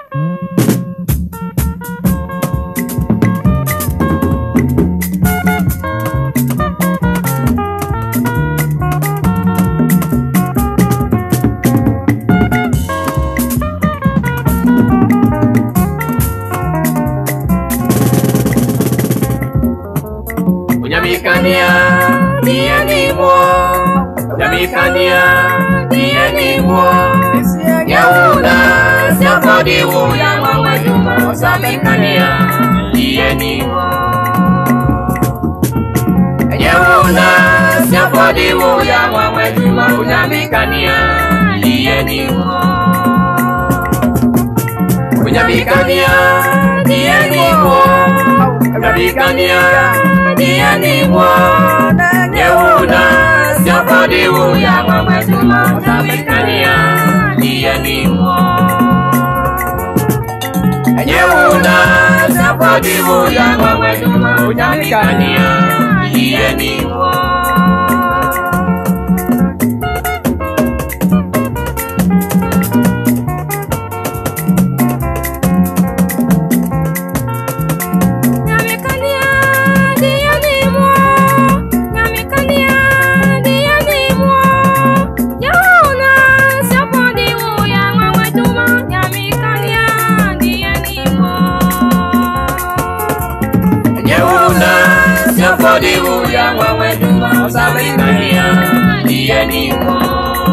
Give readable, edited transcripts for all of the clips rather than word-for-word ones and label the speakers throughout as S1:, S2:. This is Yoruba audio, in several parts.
S1: Unyamikania dia ni mwa, unyamikania dia ni mwa. Yauna siapa diwu ya mama juma, unyamikania dia ni mwa. Yauna siapa diwu ya mama juma, unyamikania dia ni mwa. Unyamikania dia ni mwa, unyamikania dia ni mwa. Yauna siapa diwu ya mama juma, unyamikania dia ni mwa. Yauna siapa diwu ya mama juma, unyamikania dia ni mwa. Diwu ya mama juma, unyamikania dia ni mwa.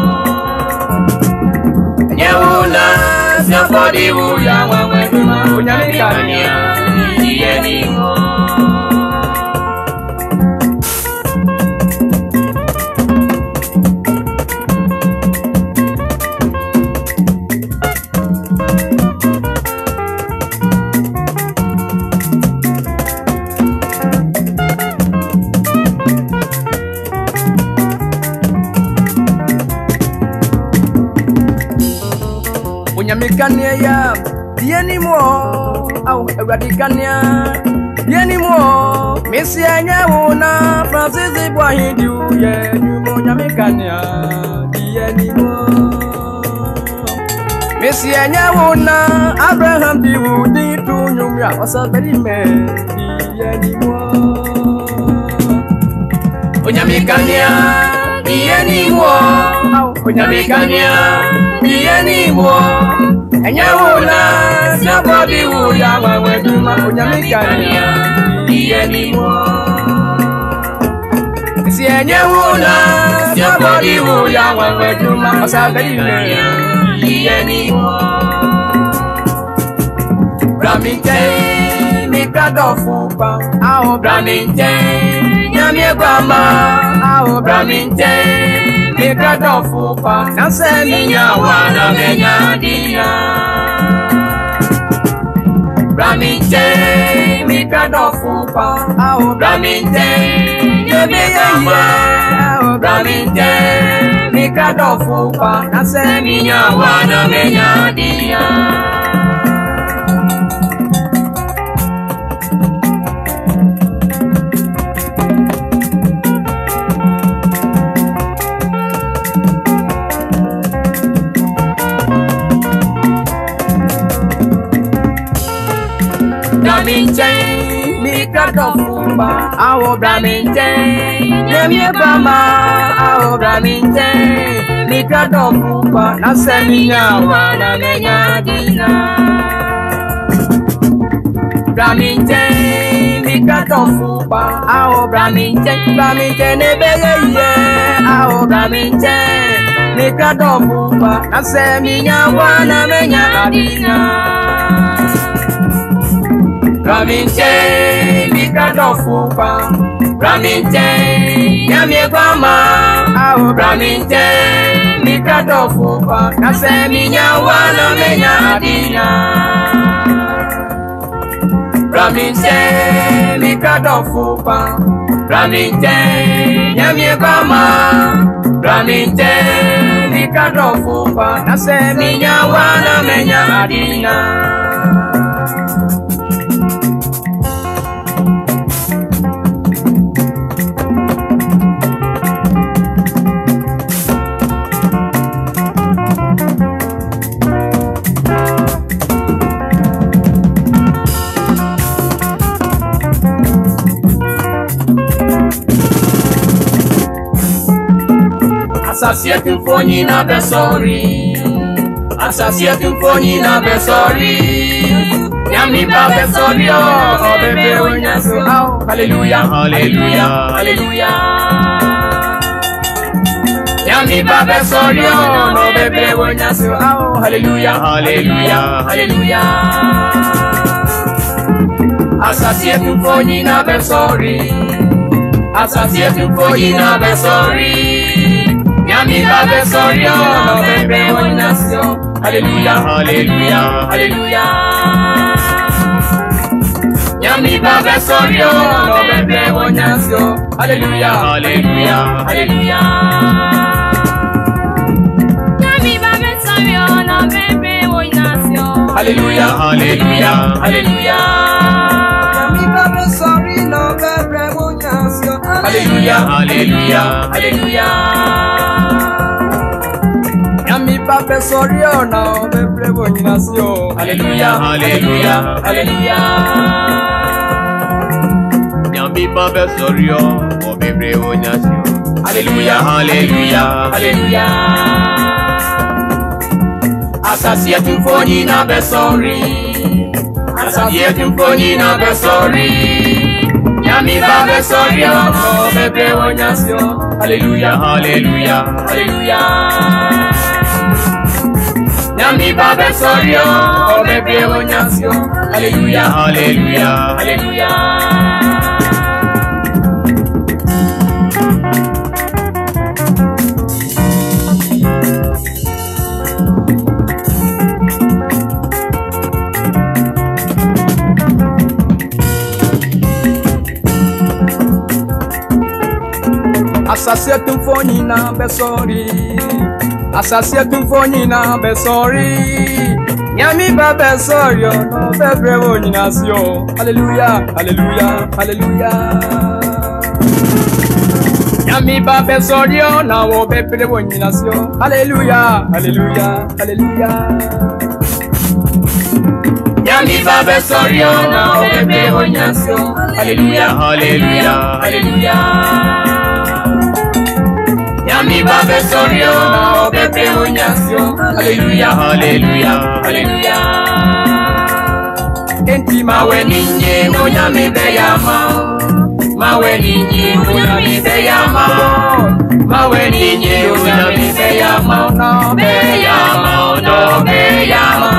S1: Yauna siapa diwu ya mama juma, unyamikania dia ni mwa.
S2: Unyamikania ya dia ni mwa, au eradikania dia ni mwa. Mesia nyauna Francis Bwahindu ye nyumo unyamikania dia ni mwa. Mesia nyauna Abraham diwu di tunyumya wasaberime dia ni mwa.
S1: Unyamikania dia ni mwa, unyamikania dia ni mwa. Yauna siapa diwu ya mama juma, unyamikania dia ni mwa. Yauna siapa diwu ya mama juma, unyamikania dia ni mwa. Braminte mikadofupa, ao braminte nyamye gwama, ao braminte mikadofupa, naseminya wana menya dia. Braminte mikadofupa, ao braminte nyamye gwama, ao braminte mikadofupa, naseminya wana menya dia. Braminte mikadofupa, ao braminte nyamye gwama, ao braminte mikadofupa, naseminya wana menya dia. Braminte mikadofupa, ao braminte nebeye ye, ao braminte mikadofupa, naseminya wana menya dia. Braminte mikadofupa, braminte nyamye gwama, ao braminte mikadofupa, naseminya wana menya dia. Braminte mikadofupa, braminte nyamye gwama, braminte mikadofupa, naseminya wana menya dia. Asasie tumfonyi na besori. Asasie tumfonyi na besori. Yami ba besori o bebe onyaso. Hallelujah, hallelujah, hallelujah. Yami ba besori o bebe onyaso. Hallelujah, hallelujah, hallelujah. Asasie tumfonyi na besori. Asasie tumfonyi na besori. Yami ba besori o bebe onyaso. Hallelujah, hallelujah, hallelujah. Yami ba besori o bebe onyaso. Hallelujah, hallelujah, hallelujah. Yami ba besori o bebe onyaso. Hallelujah, hallelujah, hallelujah. Yami ba besori no bebe onyaso. Hallelujah, hallelujah, hallelujah. Yami ba besori o no bebe onyaso. Hallelujah, hallelujah, hallelujah. Yami ba besori o bebe onyaso. Hallelujah, hallelujah, hallelujah. Asasie tumfonyi na besori. Asasie tumfonyi na besori. Yami ba besori o bebe onyaso. Hallelujah, hallelujah, hallelujah. Yami ba besori o bebe onyaso. Hallelujah, hallelujah, hallelujah. Asasie tumfonyi na besori. Asasie tumfonyi na besori. Yami ba besori o no bebe onyaso. Hallelujah, hallelujah, hallelujah. Yami ba besori o na wo bebe onyaso. Hallelujah, hallelujah, hallelujah. Yami ba besori o na wo bebe onyaso. Hallelujah, hallelujah, hallelujah. Yami ba besori o na bebe onyaso. Hallelujah, hallelujah, hallelujah. Enti mawe ninye munyami beyama. Mawe ninye munyami beyama. Mawe ninye munyami beyama. No beyama, no beyama.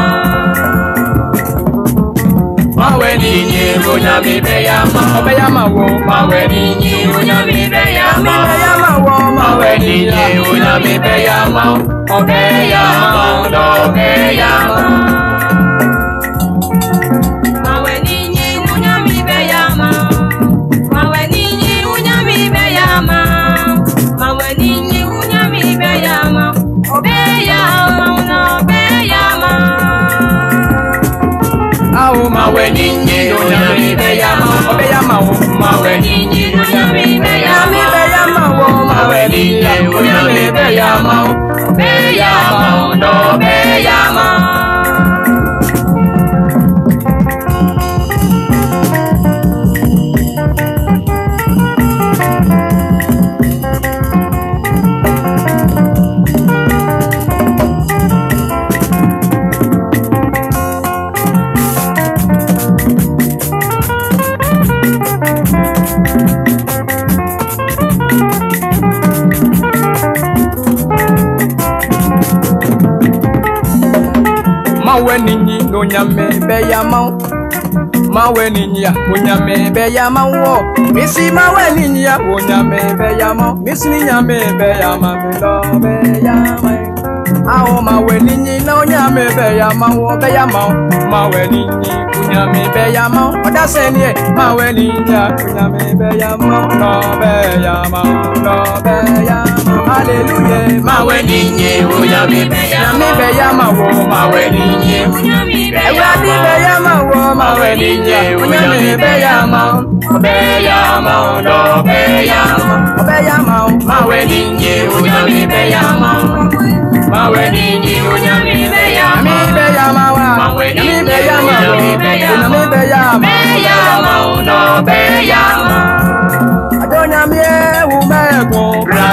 S1: Mawe ninye munyami beyama. Beyama wo. Mawe ninye munyami beyama. Beyama wo. Mawe ninye munyami beyama. Beyama, no beyama. Mawe ninye munyami beyama. Mawe ninye munyami beyama. Mawe ninye munyami beyama. Beyama, no beyama. Au mawe ninye munyami beyama. Beyama wo. Mawe ninye munyami beyama. Beyama wo. Mawe ninye munyami beyama. Beyama, no beyama. Mawe ninyi no nyame beyama. Mawe ninyi ya nyame beyama wo. Misi mawe ninyi ya nyame beyama. Misi nyame beyama melo beyama. Ao mawe ninyi no nyame beyama wo beyama. Mawe ninyi nyame beyama. Oda senie mawe ninyi ya nyame beyama. No beyama, no beyama. Hallelujah. Mawe ninyi nyame beyama. Nyame beyama wo. Mawe ninyi nyame beyama. Beyama wo. Mawe ninyi nyame beyama. Beyama, no beyama. Beyama. Mawe ninyi nyame beyama. Mawe ninyi nyame beyama. Beyama wa. Mawe ninyi beyama. Nyame beyama. Beyama, no beyama. Adonyamie umeko.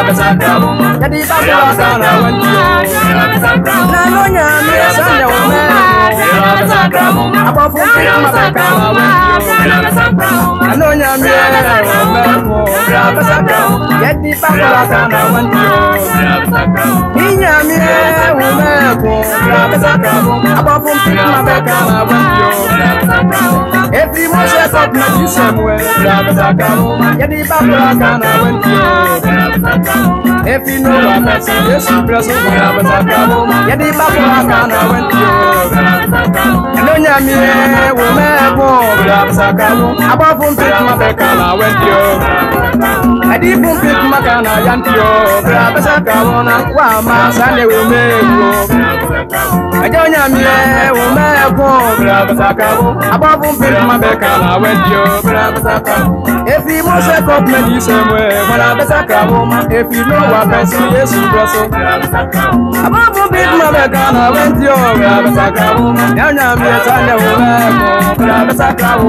S2: Jadi bakula kana wendio. Nanonya miasanya umemo. Apa fungsi mabekana wendio. Nanonya miasanya umemo. Jadi bakula kana wendio. Inya miasanya umemo. Apa fungsi mabekana wendio. Every Moshe cup na disemwe. Jadi bakula kana wendio. Every no wapesi Yesu Kristo mabekana. Jadi bakula kana wendio. Nanonya miasanya umemo. Apa fungsi mabekana wendio. Adi pumpit makana yantiyo, braba sakawona wa masane umego. Ajonya mie umego, braba sakawo. Aba pumpit mabekana wendiyo, braba sakawo. Efi Moshe kop medi semwe, braba sakawo. Efi no wa pesi Yesu Kristo. Aba pumpit mabekana wendiyo, braba sakawo. Ajonya mie sane umego, braba sakawo.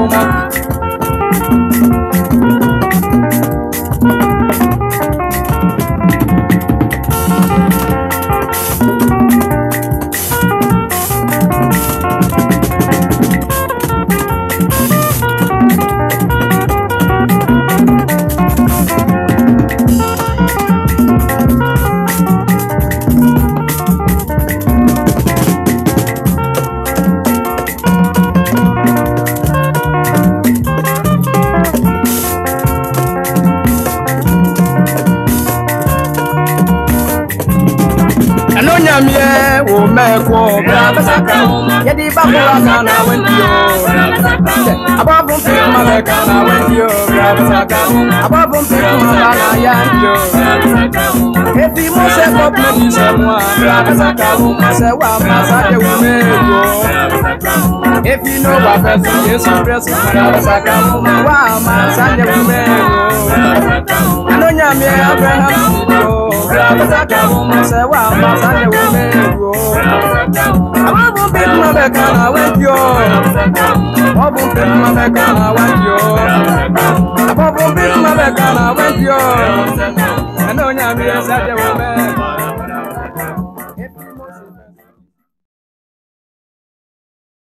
S2: Mie wo meko braba sakawo yedi bakula kana wendio ababum pe mabekana wendio braba sakawo ababum pe mabana yandio Efi Moshe kop medi semwa braba sakawo sewa masade wo meko Efi no wa pesi Yesu Kristo braba sakawo wa masade wo meko Anonya mie Abraham video braba sakawo sewa masade wo meko Ababum pe mabekana wendio Ababum pe mabekana wendio